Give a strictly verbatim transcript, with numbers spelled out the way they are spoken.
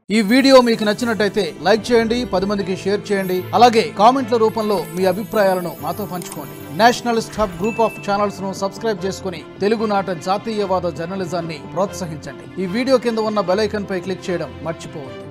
ఈ వీడియో మీకు నచ్చినట్టయితే లైక్ చేయండి, పది మందికి షేర్ చేయండి. అలాగే కామెంట్ల రూపంలో మీ అభిప్రాయాలను మాతో పంచుకోండి. Nationalist hub group of channels ను సబ్స్క్రైబ్ చేసుకుని తెలుగునాట జాతీయవాద జర్నలిజాన్ని ప్రోత్సహించండి. ఈ వీడియో కింద ఉన్న బెల్ ఐకాన్ పై క్లిక్ చేయడం మర్చిపోవద్దు.